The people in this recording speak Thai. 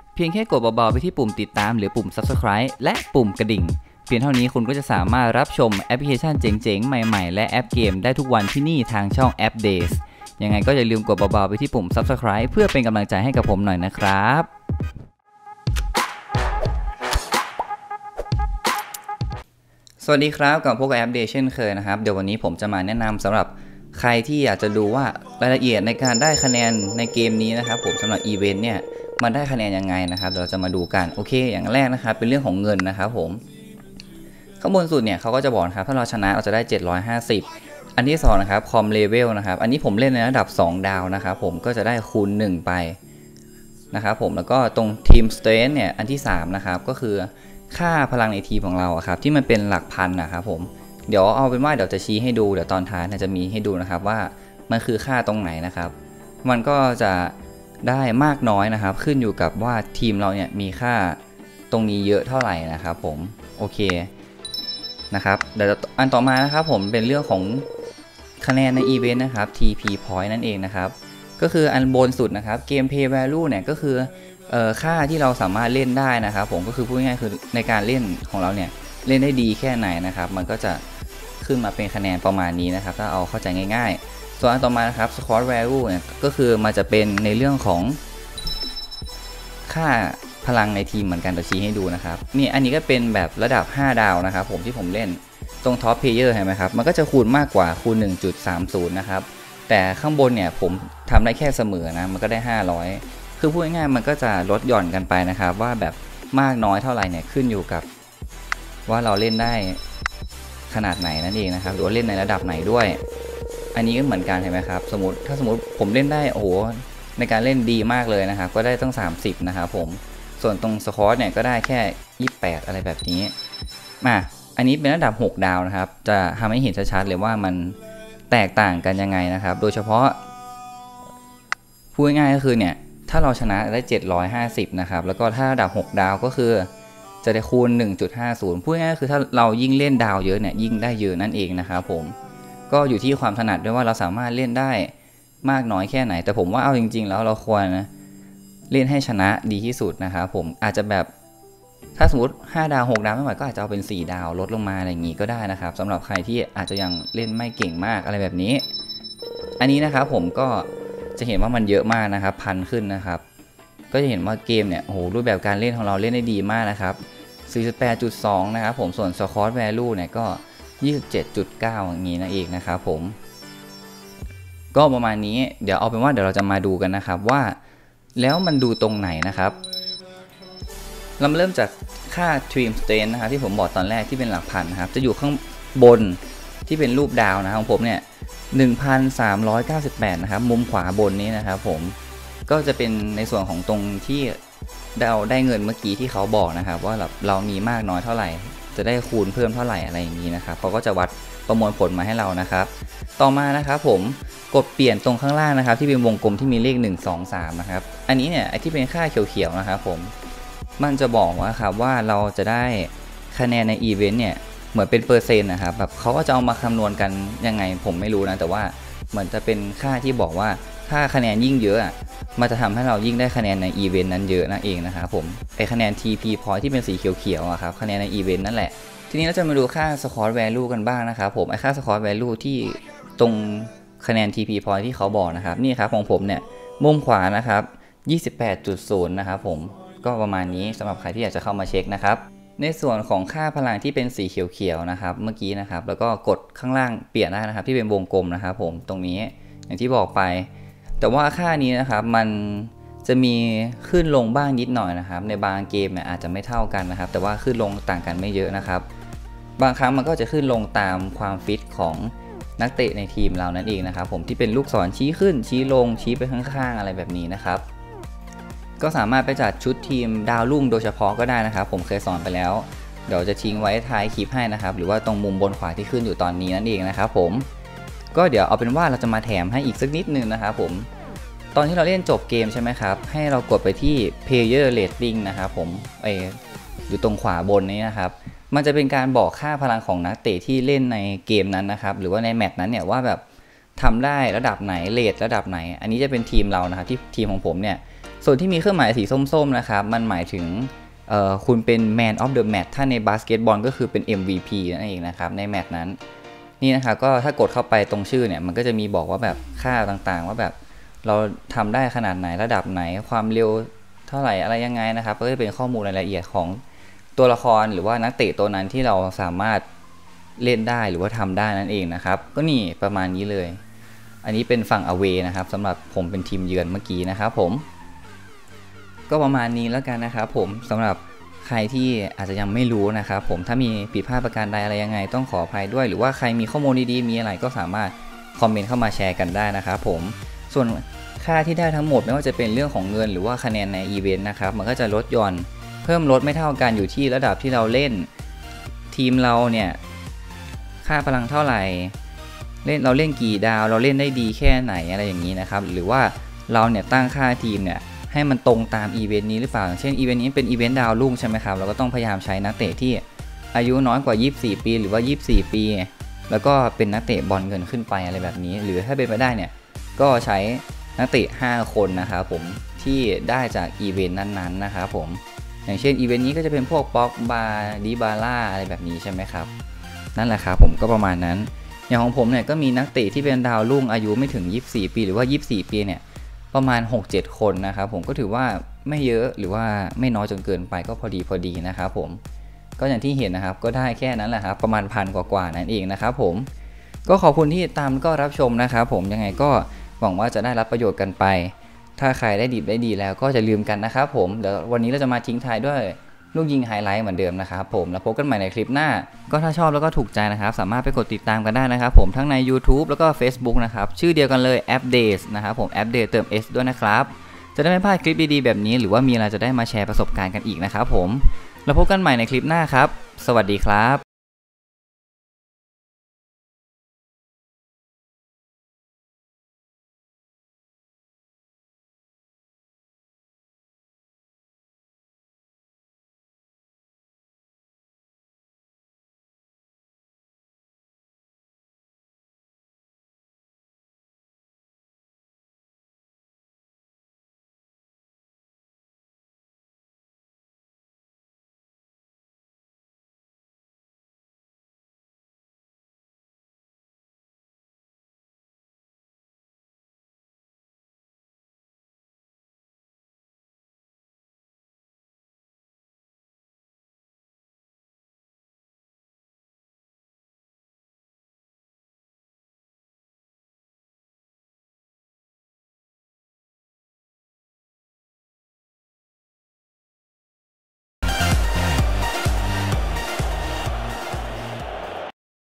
เพียงแค่กดเบาๆไปที่ปุ่มติดตามหรือปุ่ม Subscribe และปุ่มกระดิ่งเพียงเท่านี้คุณก็จะสามารถรับชมแอปพลิเคชันเจ๋งๆใหม่ๆและแอปเกมได้ทุกวันที่นี่ทางช่องแอป Days ยังไงก็อย่าลืมกดเบาๆไปที่ปุ่ม Subscribe เพื่อเป็นกำลังใจให้กับผมหน่อยนะครับสวัสดีครับกับพวกแอป Days เช่นเคยนะครับเดี๋ยววันนี้ผมจะมาแนะนำสำหรับใครที่อยากจะดูว่ารายละเอียดในการได้คะแนนในเกมนี้นะครับผมสำหรับอีเวนต์เนี่ยมันได้คะแนนยังไงนะครับเราจะมาดูกันโอเคอย่างแรกนะครับเป็นเรื่องของเงินนะครับผมข้างบนสุดเนี่ยเขาก็จะบอกนะครับถ้าเราชนะเราจะได้750อันที่2นะครับคอมเลเวลนะครับอันนี้ผมเล่นในระดับ2ดาวนะครับผมก็จะได้คูณ1ไปนะครับผมแล้วก็ตรงทีมสเตรนท์เนี่ยอันที่3นะครับก็คือค่าพลังในทีมของเราครับที่มันเป็นหลักพันนะครับผมเดี๋ยวเอาเป็นว่าเดี๋ยวจะชี้ให้ดูเดี๋ยวตอนท้ายจะมีให้ดูนะครับว่ามันคือค่าตรงไหนนะครับมันก็จะได้มากน้อยนะครับขึ้นอยู่กับว่าทีมเราเนี่ยมีค่าตรงนี้เยอะเท่าไหร่นะครับผมโอเคนะครับเดี๋ยวอันต่อมานะครับผมเป็นเรื่องของคะแนนในอีเวนต์นะครับ TP Point นั่นเองนะครับก็คืออันบนสุดนะครับเกม Play Value เนี่ยก็คือค่าที่เราสามารถเล่นได้นะครับผมก็คือพูดง่ายๆคือในการเล่นของเราเนี่ยเล่นได้ดีแค่ไหนนะครับมันก็จะขึ้นมาเป็นคะแนนประมาณนี้นะครับถ้าเอาเข้าใจง่ายๆส่วนอันต่อมานะครับ Squad Value เนี่ยก็คือมันจะเป็นในเรื่องของค่าพลังในทีมเหมือนกันตัวชี้ให้ดูนะครับนี่อันนี้ก็เป็นแบบระดับ5ดาวนะครับผมที่ผมเล่นตรงท็อปเพลเยอร์เห็นไหมครับมันก็จะคูณมากกว่าคูณ 1.30 นะครับแต่ข้างบนเนี่ยผมทำได้แค่เสมอนะมันก็ได้500คือพูดง่ายๆมันก็จะลดหย่อนกันไปนะครับว่าแบบมากน้อยเท่าไหร่เนี่ยขึ้นอยู่กับว่าเราเล่นได้ขนาดไหนนั่นเองนะครับหรือว่าเล่นในระดับไหนด้วยอันนี้ก็เหมือนกันเห็นไหมครับถ้าสมมติผมเล่นได้โอ้โหในการเล่นดีมากเลยนะครับก็ได้ต้อง30นะครับผมส่วนตรงสควอตเนี่ยก็ได้แค่28อะไรแบบนี้อันนี้เป็นระดับ6ดาวนะครับจะทำให้เห็นชัดๆเลยว่ามันแตกต่างกันยังไงนะครับโดยเฉพาะพูดง่ายๆก็คือเนี่ยถ้าเราชนะได้750นะครับแล้วก็ถ้าระดับ6ดาวก็คือจะได้คูณ 1.50 พูดง่ายๆคือถ้าเรายิ่งเล่นดาวเยอะเนี่ยยิ่งได้เยอะนั่นเองนะครับผมก็อยู่ที่ความถนัดด้วยว่าเราสามารถเล่นได้มากน้อยแค่ไหนแต่ผมว่าเอาจริงๆแล้วเราควรนะเล่นให้ชนะดีที่สุดนะครับผมอาจจะแบบถ้าสมมติ5ดาว6ดาวไม่ไหวก็อาจจะเอาเป็น4ดาวลดลงมาอะไรอย่างงี้ก็ได้นะครับสำหรับใครที่อาจจะยังเล่นไม่เก่งมากอะไรแบบนี้อันนี้นะครับผมก็จะเห็นว่ามันเยอะมากนะครับพันขึ้นนะครับก็จะเห็นว่าเกมเนี่ยโอ้โหรูปแบบการเล่นของเราเล่นได้ดีมากนะครับ 48.2 นะครับผมส่วน Squad Value เนี่ยก็ 27.9 อย่างนี้นั่นเองนะครับผมก็ประมาณนี้เดี๋ยวเอาเป็นว่าเดี๋ยวเราจะมาดูกันนะครับว่าแล้วมันดูตรงไหนนะครับเราเริ่มจากค่า Team Strength นะครับที่ผมบอกตอนแรกที่เป็นหลักพันนะครับจะอยู่ข้างบนที่เป็นรูปดาวนะของผมเนี่ย 1,398 นะครับมุมขวาบนนี้นะครับผมก็จะเป็นในส่วนของตรงที่เราได้เงินเมื่อกี้ที่เขาบอกนะครับว่าเรามีมากน้อยเท่าไหร่จะได้คูณเพิ่มเท่าไหร่อะไรอย่างนี้นะครับเขาก็จะวัดประมวลผลมาให้เรานะครับต่อมานะครับผมกดเปลี่ยนตรงข้างล่างนะครับที่เป็นวงกลมที่มีเลข1 2 3นะครับอันนี้เนี่ยไอที่เป็นค่าเขียวๆนะครับผมมันจะบอกว่าเราจะได้คะแนนในอีเวนต์เนี่ยเหมือนเป็นเปอร์เซ็นต์นะครับแบบเขาก็จะเอามาคำนวณกันยังไงผมไม่รู้นะแต่ว่าเหมือนจะเป็นค่าที่บอกว่าถ้าคะแนนยิ่งเยอะมันจะทำให้เรายิ่งได้คะแนนในอีเวนต์นั้นเยอะนั่นเองนะครับผมไอคะแนน TP Point ที่เป็นสีเขียวๆครับคะแนนในอีเวนต์นั่นแหละทีนี้เราจะมาดูค่า Squad Value กันบ้างนะครับผมไอค่า Squad Value ที่ตรงคะแนน TP Point ที่เขาบอกนะครับนี่ครับของผมเนี่ยมุมขวานะครับ 28.0 นะครับผมก็ประมาณนี้สำหรับใครที่อยากจะเข้ามาเช็คนะครับในส่วนของค่าพลังที่เป็นสีเขียวๆนะครับเมื่อกี้นะครับแล้วก็กดข้างล่างเปลี่ยนได้นะครับที่เป็นวงกลมนะครับผมตรงนี้อย่างที่บอกไปแต่ว่าค่านี้นะครับมันจะมีขึ้นลงบ้างนิดหน่อยนะครับในบางเกมเนี่ยอาจจะไม่เท่ากันนะครับแต่ว่าขึ้นลงต่างกันไม่เยอะนะครับบางครั้งมันก็จะขึ้นลงตามความฟิตของนักเตะในทีมเรานั่นเองนะครับผมที่เป็นลูกศรชี้ขึ้นชี้ลงชี้ไปข้างๆอะไรแบบนี้นะครับก็สามารถไปจัดชุดทีมดาวรุ่งโดยเฉพาะก็ได้นะครับผมเคยสอนไปแล้วเดี๋ยวจะทิ้งไว้ท้ายคลิปให้นะครับหรือว่าตรงมุมบนขวาที่ขึ้นอยู่ตอนนี้นั่นเองนะครับผมก็เดี๋ยวเอาเป็นว่าเราจะมาแถมให้อีกสักนิดนึงนะครับผมตอนที่เราเล่นจบเกมใช่ไหมครับให้เรากดไปที่ Player Rating นะครับผมอยู่ตรงขวาบนนี้นะครับมันจะเป็นการบอกค่าพลังของนักเตะที่เล่นในเกมนั้นนะครับหรือว่าในแมตช์นั้นเนี่ยว่าแบบทำได้ระดับไหนเรทระดับไหนอันนี้จะเป็นทีมเรานะครับที่ทีมของผมเนี่ยส่วนที่มีเครื่องหมายสีส้มๆนะครับมันหมายถึงคุณเป็น Man of the Match ถ้าในบาสเกตบอลก็คือเป็น MVP นั่นเองนะครับในแมตช์นั้นนี่นะครับก็ถ้ากดเข้าไปตรงชื่อเนี่ยมันก็จะมีบอกว่าแบบค่าต่างๆว่าแบบเราทำได้ขนาดไหนระดับไหนความเร็วเท่าไหร่อะไรยังไงนะครับก็จะเป็นข้อมูลรายละเอียดของตัวละครหรือว่านักเตะตัวนั้นที่เราสามารถเล่นได้หรือว่าทำได้นั่นเองนะครับก็นี่ประมาณนี้เลยอันนี้เป็นฝั่ง away นะครับสำหรับผมเป็นทีมเยือนเมื่อกี้นะครับผมก็ประมาณนี้แล้วกันนะครับผมสำหรับใครที่อาจจะยังไม่รู้นะครับผมถ้ามีผิดพลาดประการใดอะไรยังไงต้องขออภัยด้วยหรือว่าใครมีข้อมูลดีๆมีอะไรก็สามารถคอมเมนต์เข้ามาแชร์กันได้นะครับผมส่วนค่าที่ได้ทั้งหมดไม่ว่าจะเป็นเรื่องของเงินหรือว่าคะแนนในอีเวนต์นะครับมันก็จะลดหย่อนเพิ่มลดไม่เท่ากันอยู่ที่ระดับที่เราเล่นทีมเราเนี่ยค่าพลังเท่าไหร่เราเล่นกี่ดาวเราเล่นได้ดีแค่ไหนอะไรอย่างนี้นะครับหรือว่าเราเนี่ยตั้งค่าทีมเนี่ยให้มันตรงตามอีเวนต์นี้หรือเปล่าเช่นอีเวนต์นี้เป็นอีเวนต์ดาวรุ่งใช่ไหมครับเราก็ต้องพยายามใช้นักเตะที่อายุน้อยกว่า24ปีหรือว่า24ปีแล้วก็เป็นนักเตะบอลเงินขึ้นไปอะไรแบบนี้หรือถ้าเป็นไปได้เนี่ยก็ใช้นักเตะ5คนนะครับผมที่ได้จากอีเวนต์นั้นๆนะครับผมอย่างเช่นอีเวนต์นี้ก็จะเป็นพวกป็อกบาดิบาร่าอะไรแบบนี้ใช่ไหมครับนั่นแหละครับผมก็ประมาณนั้นอย่างของผมเนี่ยก็มีนักเตะที่เป็นดาวรุ่งอายุไม่ถึง24ปีหรือว่า24ปีเนี่ยประมาณ 6-7 คนนะครับผมก็ถือว่าไม่เยอะหรือว่าไม่น้อยจนเกินไปก็พอดีนะครับผมก็อย่างที่เห็นนะครับก็ได้แค่นั้นแหละครับประมาณพันกว่านั่นเองนะครับผมก็ขอบคุณที่ตามก็รับชมนะครับผมยังไงก็หวังว่าจะได้รับประโยชน์กันไปถ้าใครได้ดีแล้วก็จะลืมกันนะครับผมเดี๋ยววันนี้เราจะมาทิ้งท้ายด้วยลูกยิงไฮไลท์เหมือนเดิมนะครับผมแล้วพบกันใหม่ในคลิปหน้าก็ถ้าชอบแล้วก็ถูกใจนะครับสามารถไปกดติดตามกันได้นะครับผมทั้งใน YouTube แล้วก็ Facebook นะครับชื่อเดียวกันเลย Updates นะครับผม Update เติม S ด้วยนะครับจะได้ไม่พลาดคลิปดีๆแบบนี้หรือว่ามีอะไรจะได้มาแชร์ประสบการณ์กันอีกนะครับผมแล้วพบกันใหม่ในคลิปหน้าครับสวัสดีครับ